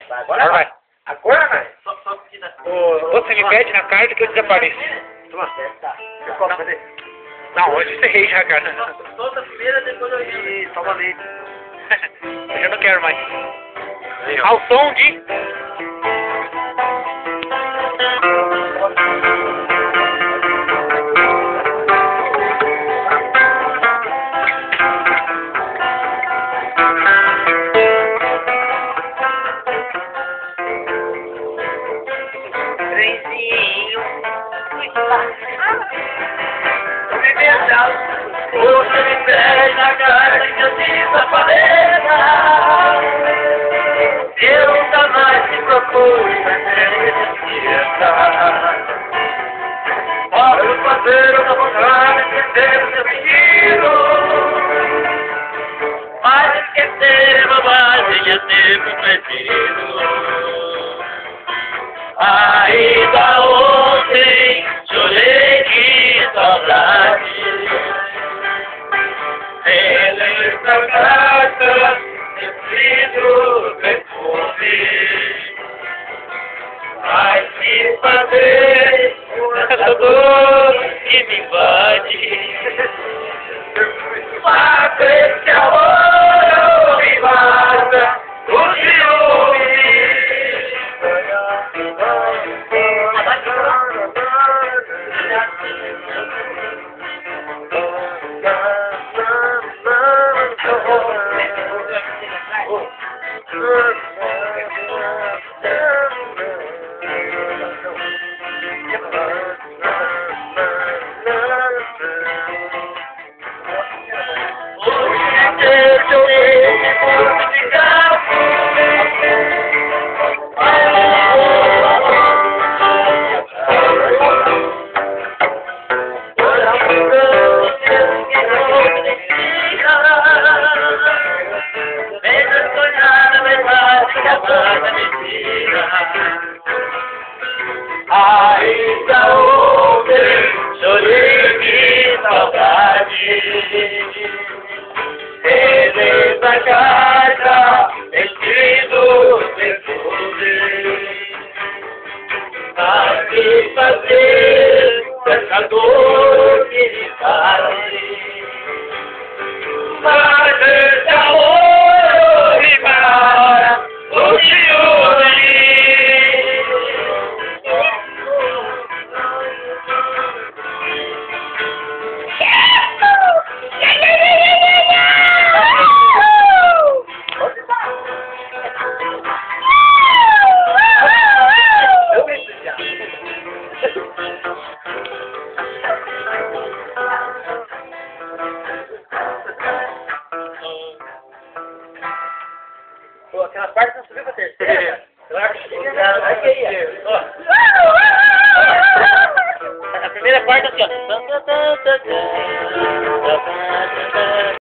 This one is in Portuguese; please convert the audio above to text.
Agora vai. Agora vai. Você me pede na carta que eu desapareço. Toma. Não, hoje eu encerrei já, cara. Toda primeira, depois eu ia. Toma leite. Eu já não quero mais. Ao som de... Trenzinho. Você me pede na cara que eu desapareça. Eu nunca mais te procuro na esqueça. Posso fazer outra vontade, esquecer o seu pedido. Mas esquecer é bobagem, é tempo preferido. Ainda ontem chorei de saudade. Essa carta, escrito perfume, vai se fazer essa dor que me invade. Mas esse amor me mata o ciúme. Ainda ontem chorei de saudade. Essa carta escrito perfume, vai me fazer essa dor que me faz. Mas esse amor me mata o ciúme. Pô, aquela parte não subiu pra terceira. Eu acho que ia. A primeira parte assim, ó.